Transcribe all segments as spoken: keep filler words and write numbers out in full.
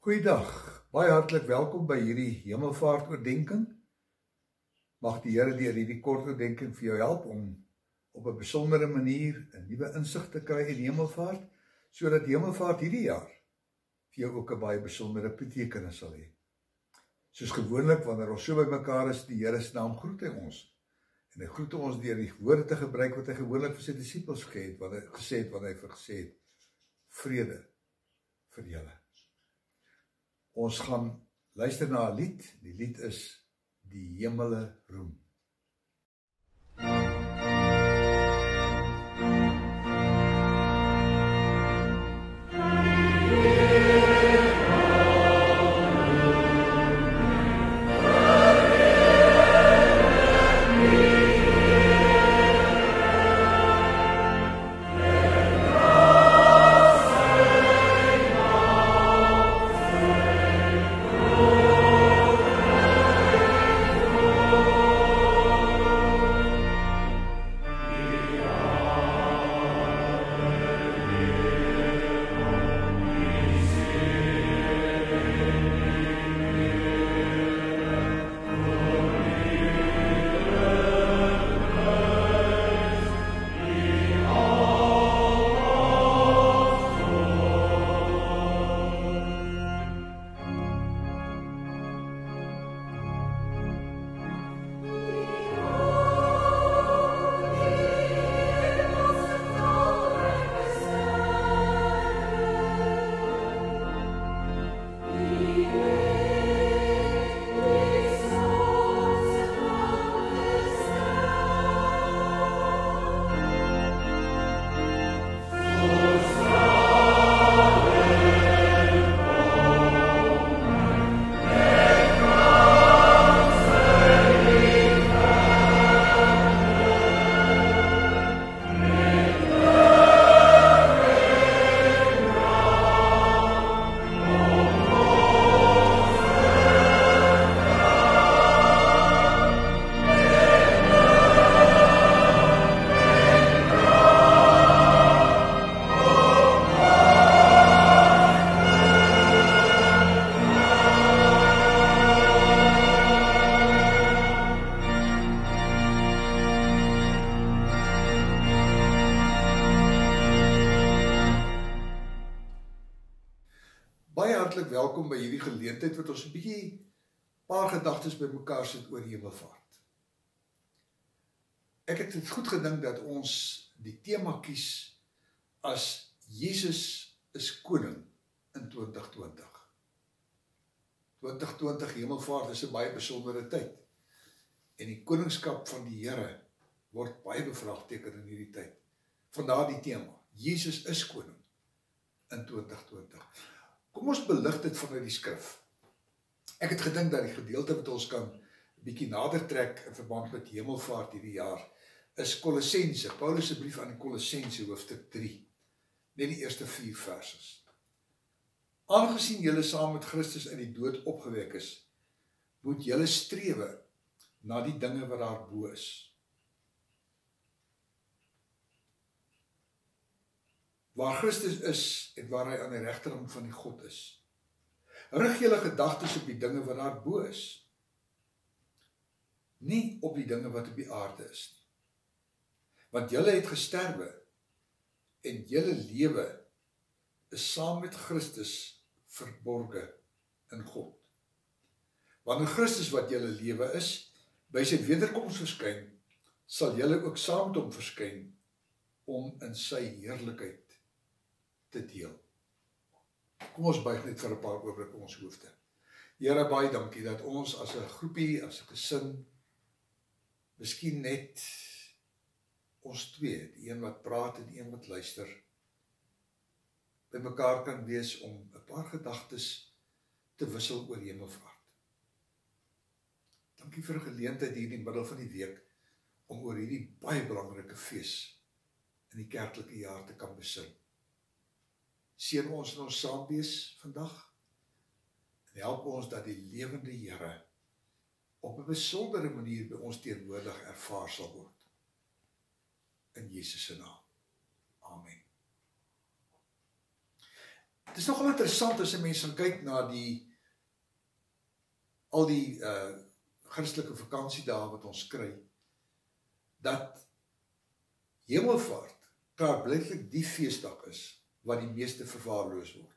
Goeiedag, baie hartlik welkom by hierdie hemelvaartoordenking. Mag die Here deur hierdie kort oordenking vir jou help om op 'n besondere manier 'n nuwe insig te kry in hemelvaart, sodat hemelvaart hierdie jaar vir jou ook 'n baie besondere betekenis sal hê. Soos gewoonlik wanneer ons so by mekaar is, die Here se naam groet hy ons. En hy groet ons deur die woorde te gebruik wat hy gewoonlik vir sy disippels gesê het, wat hy gesê het, wat hy vir gesê het, vrede vir julle. Ons gaan luister na 'n lied. Die lied is Die Hemele Roem. Welkom by hierdie geleentheid wat ons 'n bietjie paar gedagtes by mekaar sit oor hemelvaart. Ek het dit goed gedink dat ons die tema kies as Jesus is koning in twintig twintig. twintig twintig hemelvaart is 'n baie besondere tyd. En die koningskap van die Here word baie bevraagteken in hierdie tyd. Vandaar die tema, Jesus is koning in twintig twintig. Kom ons belig dit vanuit die skrif. Ek het gedink dat die gedeelte wat ons kan 'n bietjie nader trek in verband met hemelvaart hierdie jaar is Kolossense, Paulus se brief aan die Kolossense hoofstuk drie, net die eerste vier verses. Aangesien julle saam met Christus uit die dood opgewek is, moet julle strewe na die dinge wat daar bo is. Waar Christus is en waar hy aan die regterhand van die God is. Rig julle gedagtes op die dinge wat daar bo is. Nie op die dinge wat op die aarde is. Want julle het gesterwe en julle lewe is saam met Christus verborge in God. Wanneer Christus wat julle lewe is, by sy wederkoms verskyn, sal julle ook saam met hom verskyn om in sy heerlikheid te deel. Kom ons buig net vir 'n paar oomblik op ons hoofde. Here, baie dankie dat ons as 'n groepie, as 'n gesin, miskien net ons twee, die een wat praat en die een wat luister, by mekaar kan wees om 'n paar gedagtes te wissel oor hemelvaart. Dankie vir 'n geleentheid hier in die middel van die week om oor hierdie baie belangrike fees in die kerklike jaar te kan besin. Seën ons in ons saamwees vandag en help ons dat die lewende Here op 'n besondere manier by ons teenwoordig ervaar sal word. In Jesus se naam. Amen. Het is nogal interessant as 'n mens gaan kyk na die al die uh, Christelike vakansiedae wat ons kry, dat Hemelvaart klaarblijklik die feesdag is wat die meeste verwaarloos word.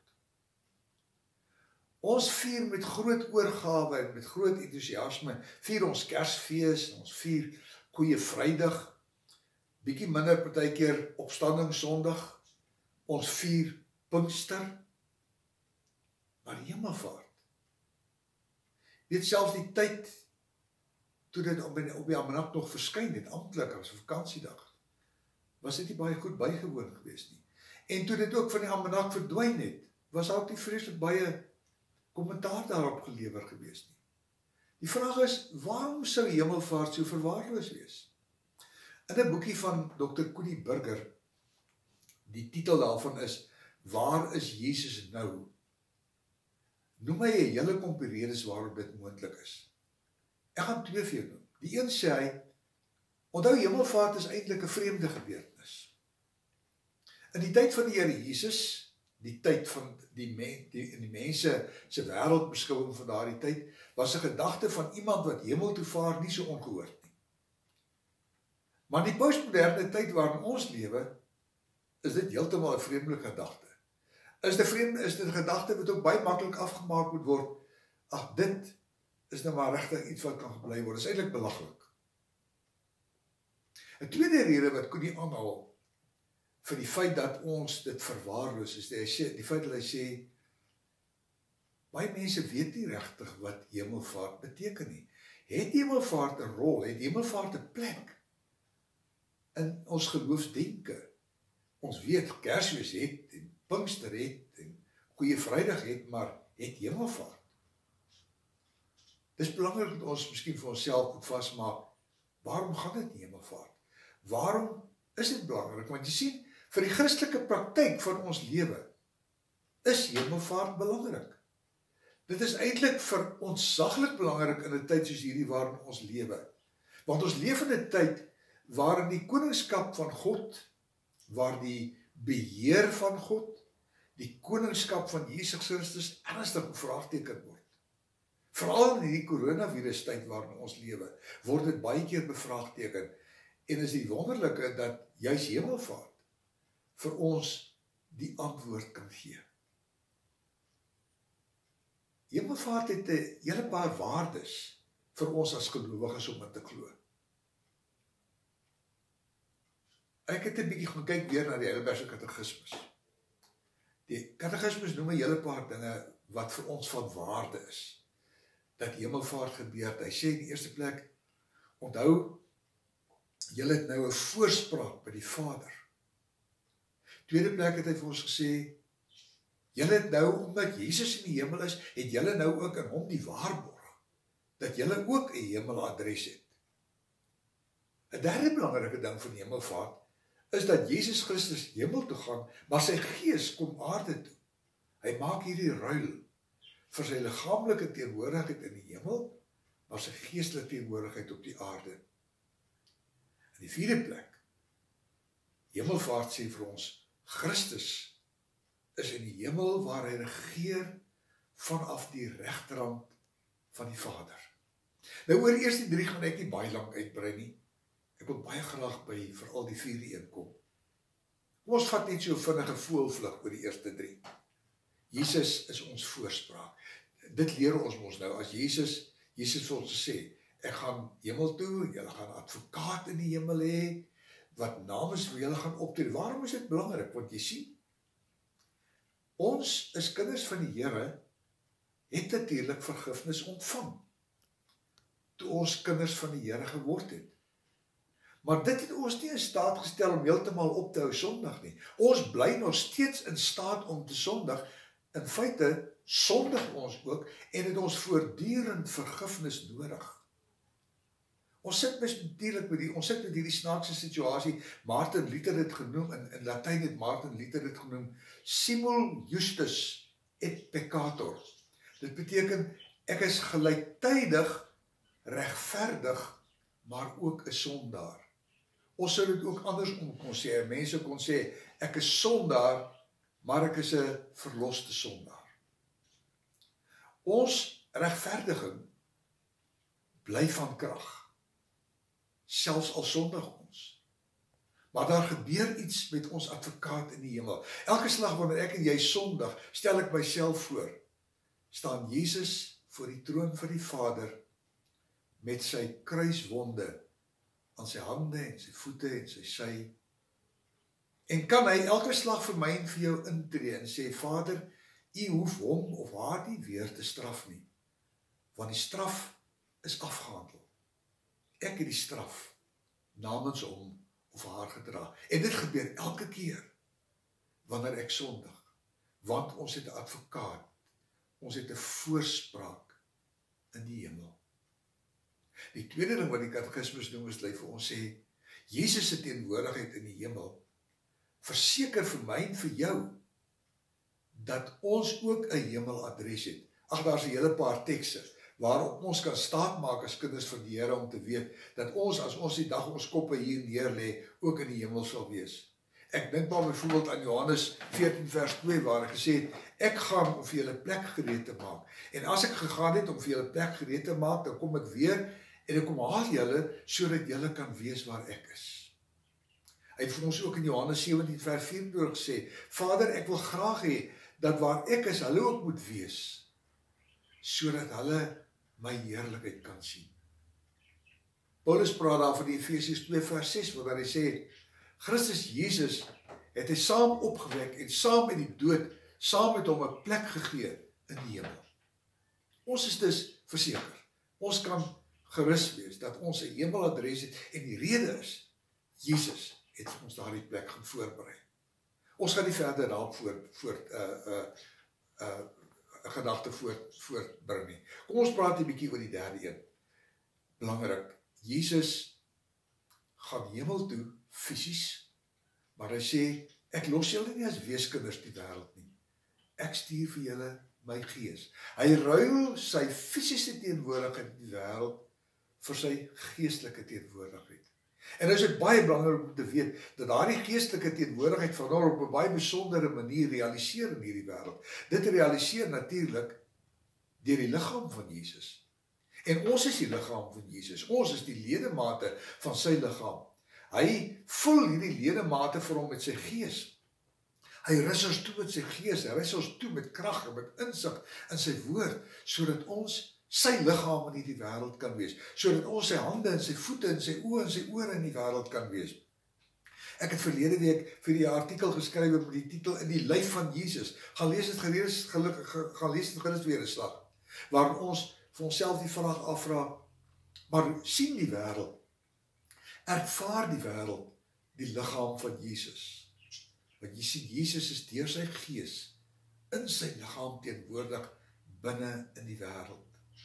Ons vier met groot oorgawe en met groot enthousiasme, vier ons Kersfees, ons vier Goeie Vrydag, bietjie minder partykeer Opstanding Sondag, ons vier Pinkster, maar die Hemelvaart. Weet selfs die tyd, toe dit op die, op die almanak nog verskyn het, amptelik as 'n vakansiedag, was dit nie baie goed bygewoon geweest nie. En toe dit ook van die almanak verdwyn het, was daar ook nie vreeslik baie kommentaar daarop gelewer geweest nie. Die vraag is, waarom sou Hemelvaart so verwaarloos wees? In 'n boekie van dokter Koenie Burger, die titel daarvan is, Waar is Jesus nou? Noem hy 'n hele klomp redes waarom dit moontlik is. Ek gaan twee vir jou noem. Die een sê hy, onthou Hemelvaart is eintlik 'n vreemde gebeurtenis. In die tyd van die Here Jesus, die tyd van die, men, die, die mense se wêreldbeskouing van daardie tyd, was 'n gedagte van iemand wat hemel toe vaar nie so ongehoord nie. Maar in die postmoderne tyd waarin ons lewe, is dit heeltemal 'n vreemdelike gedagte. Is dit vreemde, is dit 'n gedagte wat ook baie maklik afgemaak moet word. Ag, dit is nou maar regtig iets wat kan gebly word. Dit is eintlik belaglik. 'n Tweede rede wat Koenie aanhaal vir die feit dat ons dit verwaarloos is, die, sê, die feit dat hy sê, baie mense weet nie regtig wat Hemelvaart beteken nie. Het Hemelvaart 'n rol, het Hemelvaart 'n plek in ons geloofsdenke? Ons weet Kersfees het, en Pinkster het, en Goeie Vrydag het, maar het Hemelvaart? Dis belangrik dat ons miskien vir onsself moet vasmaak, waarom gaan dit nie Hemelvaart? Waarom is dit belangrik? Want jy sien, vir die Christelike praktyk van ons lewe, is Hemelvaart belangrik. Dit is eintlik vir ons saglik belangrik in 'n tyd soos hierdie waarin ons lewe. Want ons leef in 'n tyd waarin die koningskap van God, waar die beheer van God, die koningskap van Jesus Christus ernstig bevraagteken word. Veral in hierdie coronavirus tyd waarin ons lewe, word dit baie keer bevraagteken. En is die wonderlike dat juis Hemelvaart vir ons die antwoord kan gee. Hemelvaart het 'n hele paar waardes vir ons as gelowiges om in te glo. Ek het 'n bietjie gaan kyk weer na die Heidelbergse Katekismus. Die Katekismus noem 'n hele paar dinge wat vir ons van waarde is. Dat Hemelvaart gebeur. Hy sê in die eerste plek, onthou, julle het nou 'n voorspraak by die Vader. Tweede plek het hy vir ons gesê, julle het nou, omdat Jesus in die hemel is, het julle nou ook in hom die waarborg, dat julle ook 'n hemeladres het. 'n Derde belangrike ding van Hemelvaart, is dat Jesus Christus hemel toe gaan, maar sy gees kom aarde toe. Hy maak hierdie ruil vir sy liggaamlike teenwoordigheid in die hemel, maar sy geestelike teenwoordigheid op die aarde. In die vierde plek, Hemelvaart sê vir ons, Christus is in die hemel waar hy regeer vanaf die regterhand van die Vader. Nou oor die eerste drie gaan ek nie baie lank uitbrei nie. Ek wil baie graag by veral die vierde een kom. Kom ons vat net so vinnige voelvlug oor die eerste drie. Jesus is ons voorspraak. Dit leer ons ons nou, as Jesus, Jesus vir ons sê, ek gaan hemel toe, julle gaan 'n advokaat in die hemel hê, wat namens vir julle gaan optree. Waarom is dit belangrik? Want jy sien, ons is kinders van die Here, het natuurlik vergifnis ontvang, toe ons kinders van die Here geword het. Maar dit het ons nie in staat gestel om heeltemal op te hou sondig nie. Ons bly nog steeds in staat om te sondig. In feite sondig ons ook en het ons voortdurend vergifnis nodig. Ons sit natuurlik met die ons sit met hierdie snaakse situasie. Martin Luther het genoem in in Latyn het Martin Luther dit genoem simul justus et peccator. Dit beteken ek is gelyktydig regverdig, maar ook 'n sondaar. Ons sou dit ook andersom kon sê. Mense kon sê, ek is sondaar, maar ek is 'n verloste sondaar. Ons regverdiging bly van krag, selfs al sondig ons. Maar daar gebeur iets met ons advokaat in die hemel. Elke slag wanneer ek en jy sondig, stel ek myself voor, staan Jesus voor die troon van die Vader met sy kruiswonde aan sy hande en sy voete en sy sy. En kan hy elke slag vir my en vir jou intree en sê, Vader, U hoef hom of haar nie weer te straf nie, want die straf is afgehandel. Ek het die straf namens hom of haar gedra. En dit gebeur elke keer wanneer ek sondig, want ons het 'n advokaat, ons het 'n voorspraak in die hemel. Die tweede ding wat die katekismus noem is, hy vir ons sê, Jesus se teenwoordigheid in die hemel verseker vir my en vir jou dat ons ook 'n hemeladres het. Ag, daar's 'n hele paar tekste waarop ons kan staatmaak as kinders van die Here om te weet dat ons, as ons die dag ons koppe hier neer lê, ook in die hemel sal wees. Ek dink maar byvoorbeeld aan Johannes veertien vers twee waar hy gesê het, ek gaan om vir julle plek gereed te maak. En as ek gegaan het om vir julle plek gereed te maak, dan kom ek weer en ek kom haal julle sodat julle kan wees waar ek is. Hy het vir ons ook in Johannes sewentien vers vyf gesê, Vader, ek wil graag hê dat waar ek is, hulle ook moet wees, sodat hulle my heerlikheid kan sien. Paulus praat daar van die Efesiërs twee vers ses, waar hy sê, Christus Jesus het hy saam opgewek en saam met die dood, saam met hom 'n plek gegee in die hemel. Ons is dus verseker, ons kan gerus wees dat ons 'n hemeladres het en die rede is, Jesus het vir ons daardie plek gaan voorberei. Ons gaan nie verder daarop voort, voort uh, uh, uh, gedagte voort, voortbring nie. Kom ons praat 'n bietjie oor die derde een. Belangrik, Jesus gaan hemel toe, fisies, maar hy sê, ek los julle nie as weeskinders die wêreld nie. Ek stuur vir julle my gees. Hy ruil sy fisiese teenwoordigheid in die wêreld vir sy geestelike teenwoordigheid. En nou is dit baie belangrik om te weet, dat daardie geestelike teenwoordigheid van hom op 'n baie besondere manier realiseer in hierdie wêreld. Dit realiseer natuurlik deur die liggaam van Jesus. En ons is die liggaam van Jesus. Ons is die ledemate van sy liggaam. Hy vul hierdie ledemate vir hom met sy gees. Hy rus ons toe met sy gees, hy rus ons toe met krag en met insig in sy woord, sodat ons sy liggaam in hierdie wêreld kan wees, sodat ons sy hande en sy voete en sy oë en sy ore in die wêreld kan wees. Ek het verlede week vir die artikel geskryf met die titel In die lyf van Jesus. Gaan lees dit gerus, gelukkig gaan lees dit gerus weer 'n slag, waar ons vir onsself die vraag afvra, maar sien die wêreld, ervaar die wêreld die liggaam van Jesus? Want jy sien, Jesus is deur sy gees in sy liggaam teenwoordig binne in die wêreld.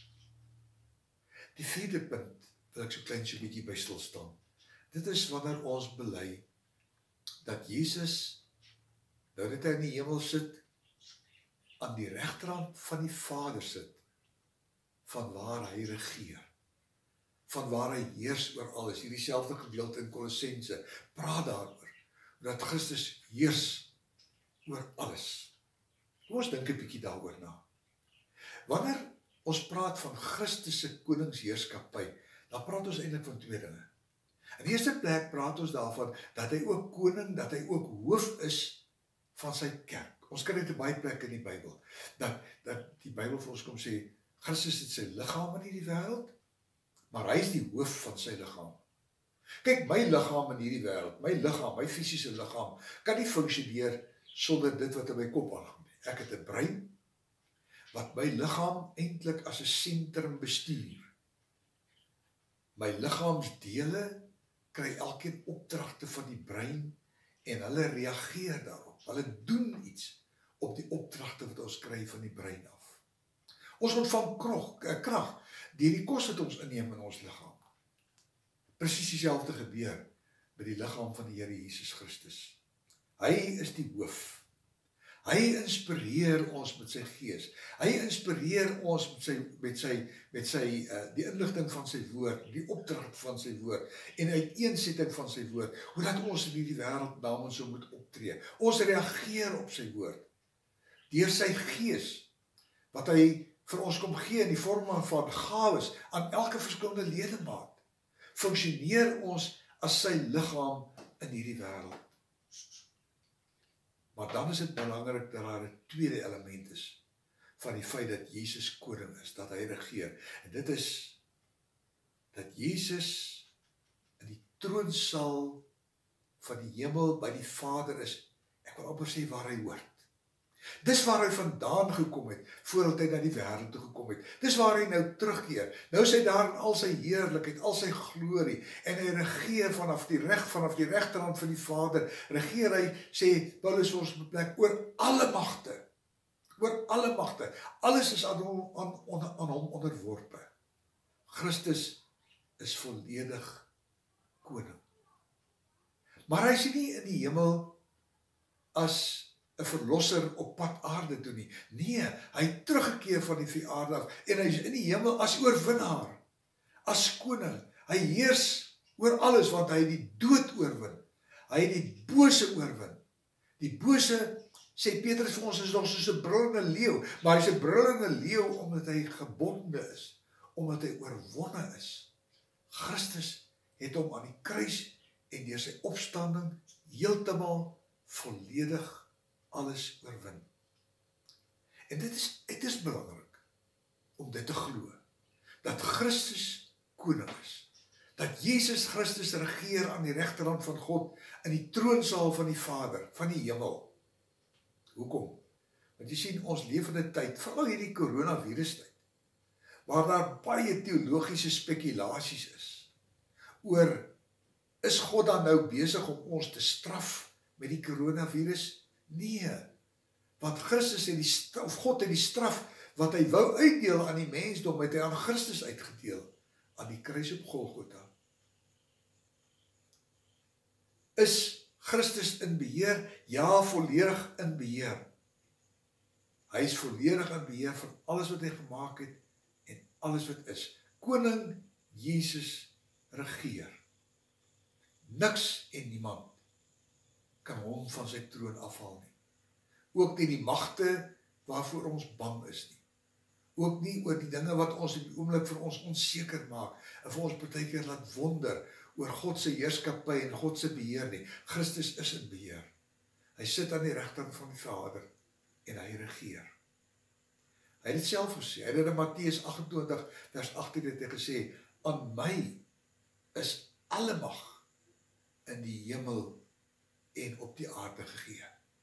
Die vierde punt wil ek so klein so bietjie by stil staan. Dit is wanneer ons bely dat Jesus, nou dat hy in die hemel sit, aan die regterhand van die Vader sit, van waar hy regeer, van waar hy heers oor alles. Hierdie selfde gedeelte in Kolossense praat daaroor, dat Christus heers oor alles. Kom ons dink 'n bietjie daaroor na. Wanneer ons praat van Christus se koningsheerskappy, dan praat ons eintlik van twee dinge. In die eerste plek praat ons daarvan dat hy ook koning, dat hy ook hoof is van sy kerk. Ons kan dit in baie plekke in die Bybel, dat, dat die Bybel vir ons kom sê, Christus het sy liggaam in hierdie wêreld, maar hy is die hoof van sy liggaam. Kyk, my liggaam in hierdie wêreld, my liggaam, my fisiese liggaam, kan nie funksioneer sonder dit wat in my kop aangaan. Ek het 'n brein, wat my liggaam eintlik as 'n sentrum bestuur. My liggaamsdele kry elkeen opdragte van die brein en hulle reageer daarop. Hulle doen iets op die opdragte wat ons kry van die brein af. Ons ontvang krag, krag deur die kos wat ons inneem in ons liggaam. Presies dieselfde gebeur by die liggaam van die Here Jesus Christus. Hy is die hoof. Hy inspireer ons met sy gees. Hy inspireer ons met sy met sy met sy uh, die inligting van sy woord, die opdrag van sy woord en uiteensetting van sy woord, hoe dat ons in hierdie wêreld namens hom moet optree. Ons reageer op sy woord deur sy gees wat hy vir ons kom gee in die vorm van gawes aan elke verskillende ledemaat. Funksioneer ons as sy liggaam in hierdie wêreld. Maar dan is dit belangrik dat daar 'n tweede element is van die feit dat Jesus koning is, dat hy regeer. En dit is dat Jesus in die troonsaal van die hemel by die Vader is. Ek wil amper sê waar hy hoort. Dis waar hy vandaan gekom het, voordat hy na die wêreld toe gekom het. Dis waar hy nou terugkeer. Nou is hy daar in al sy heerlikheid, al sy glorie, en hy regeer vanaf die reg, vanaf die regterhand van die Vader, regeer hy, sê Paulus ons beplek, oor alle magte, oor alle magte, alles is aan hom, aan, aan, aan hom onderworpe. Christus is volledig koning. Maar hy is nie in die hemel as 'n verlosser op pad aarde toe nie. Nee, hy het teruggekeer van die vier aarde af en hy is in die hemel as oorwinnaar, as koning. Hy heers oor alles want hy het die dood oorwin. Hy het die bose oorwin. Die bose, sê Petrus vir ons, is nog soos 'n brullende leeu, maar hy is 'n brullende leeu omdat hy gebonde is, omdat hy oorwonne is. Christus het hom aan die kruis en deur sy opstanding heeltemal volledig alles oorwin. En dit is, dit is belangrik om dit te glo, dat Christus koning is, dat Jesus Christus regeer aan die regterhand van God in die troonsaal van die Vader, van die hemel. Hoekom? Want jy sien, ons leef in 'n tyd, veral hierdie coronavirus tyd, waar daar baie teologiese spekulasies is, oor, is God dan nou besig om ons te straf met die coronavirus? Nee, want Christus het die straf, of God het die straf wat hy wou uitdeel aan die mensdom, het hy aan Christus uitgedeel, aan die kruis op Golgotha. Is Christus in beheer? Ja, volledig in beheer. Hy is volledig in beheer van alles wat hy gemaak het en alles wat is. Koning Jesus regeer. Niks en niemand kan hom van sy troon afhaal nie. Ook nie die magte waarvoor ons bang is nie. Ook nie oor die dinge wat ons in die oomblik vir ons onseker maak en vir ons partykeer laat wonder oor God se heerskappy en God se beheer nie. Christus is in beheer. Hy sit aan die regterkant van die Vader en hy regeer. Hy het dit self gesê. Hy het in Matteus agt en twintig vers agttien het hy gesê, aan my is alle mag in die hemel en op die aarde gegee.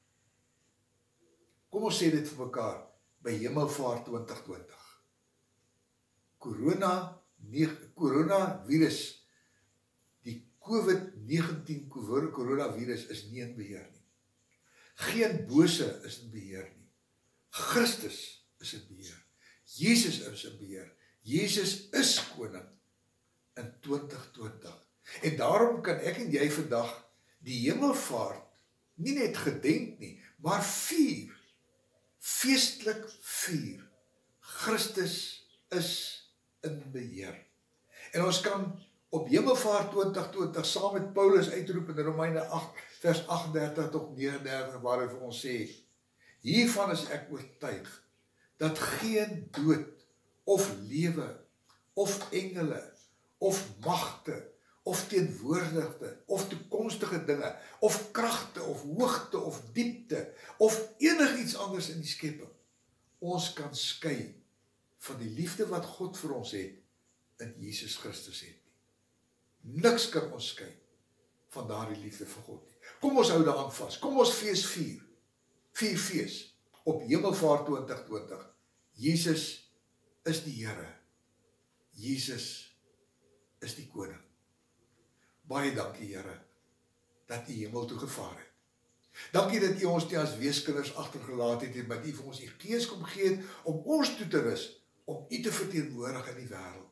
Kom ons sê dit vir mekaar by Hemelvaart twintig twintig. Corona, coronavirus, die COVID negentien coronavirus is nie in beheer nie. Geen bose is in beheer nie. Christus is in beheer. Jesus is in beheer. Jesus is koning in twintig twintig. En daarom kan ek en jy vandag die hemelvaart nie net gedenk nie, maar vier, feestelik vier. Christus is in beheer. En ons kan op Hemelvaart twintig twintig saam met Paulus uitroep in Romeine agt vers agt en dertig tot nege en dertig waar hy vir ons sê, hiervan is ek oortuig dat geen dood of lewe of engele of magte of teenwoordigde, of toekomstige dinge, of kragte, of hoogte, of diepte, of enig iets anders in die skepping, ons kan skei van die liefde wat God vir ons het, in Jesus Christus het nie. Niks kan ons skei van daardie liefde vir God nie. Kom ons hou daaraan vas, kom ons fees vier, vier fees, op Hemelvaart twintig twintig, Jesus is die Here, Jesus is die Koning. Baie dankie, Here, dat U hemel toe gevaar het. Dankie dat U ons nie as weeskinders agtergelaat het en dat U vir ons U Gees kom gee het om ons toe te rus, om U te verteenwoordig in die wêreld.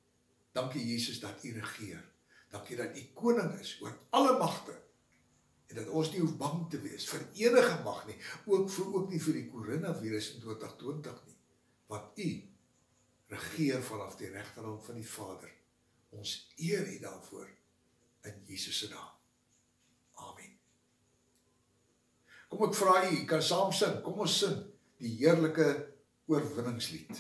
Dankie Jesus dat U regeer. Dankie dat U koning is oor alle magte En dat ons nie hoef bang te wees vir enige mag nie, ook vir ook nie vir die coronavirus in twintig twintig nie, want U regeer vanaf die regterhand van die Vader. Ons eer U daarvoor in Jesus se naam. Amen. Kom ek vra U, U kan saam sing, kom ons sing die heerlike oorwinningslied.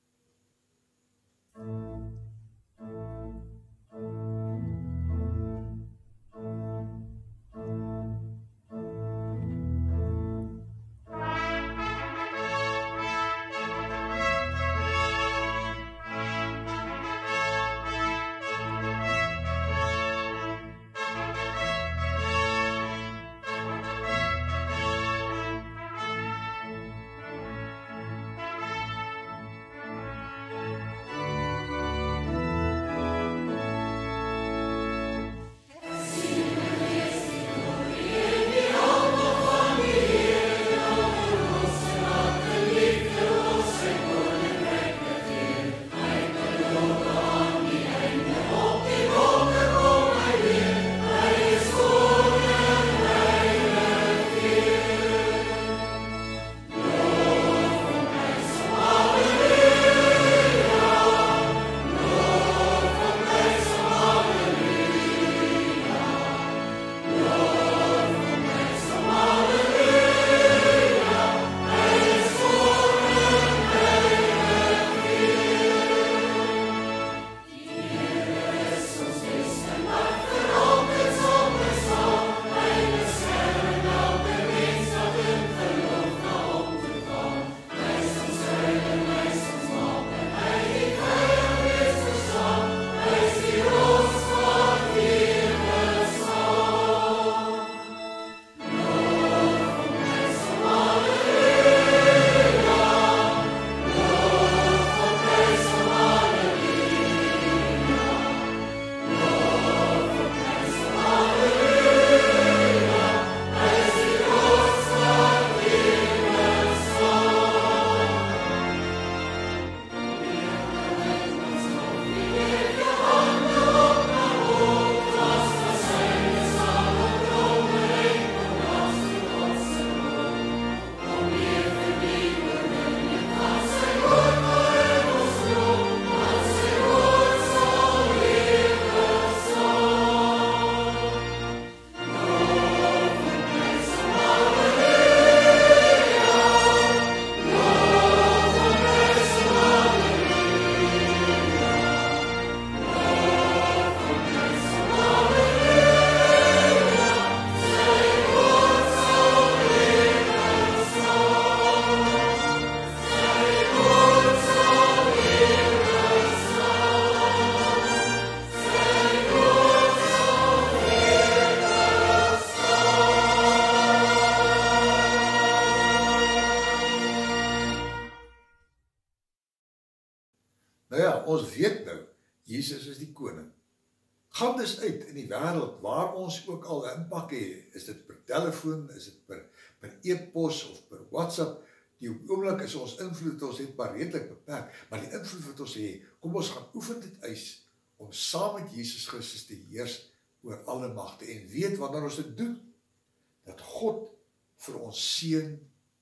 Nou ja, ons weet nou, Jesus is die koning. Gaan dus uit in die wêreld waar ons ook al impak het, is dit per telefoon, is dit per, per e-pos of per WhatsApp, die oomblik is ons invloed, ons het maar redelik beperk, maar die invloed wat ons het, kom ons gaan oefen dit uit, om saam met Jesus Christus te heers oor alle magte, en weet wanneer ons dit doen, dat God vir ons seën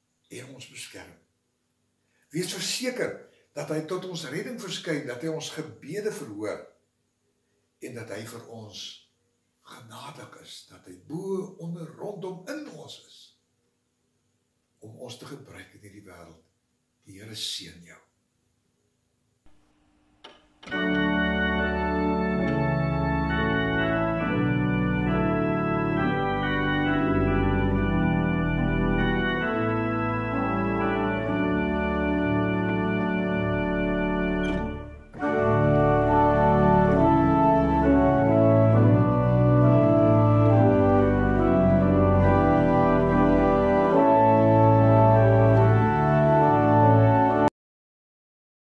en ons beskerm. Wees verseker, dat hy tot ons redding verskyn, dat hy ons gebede verhoor, en dat hy vir ons genadig is, dat hy bo, onder, rondom in ons is, om ons te gebruik in hierdie wêreld. Die Here seën jou.